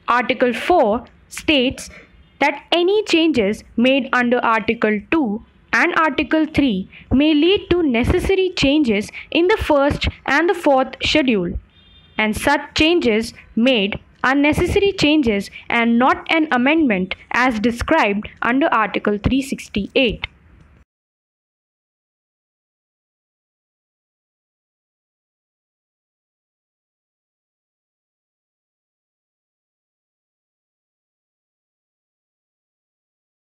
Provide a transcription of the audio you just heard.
Article 4 states that any changes made under Article 2 and Article 3 may lead to necessary changes in the first and the fourth schedule, and such changes made are necessary changes and not an amendment as described under Article 368.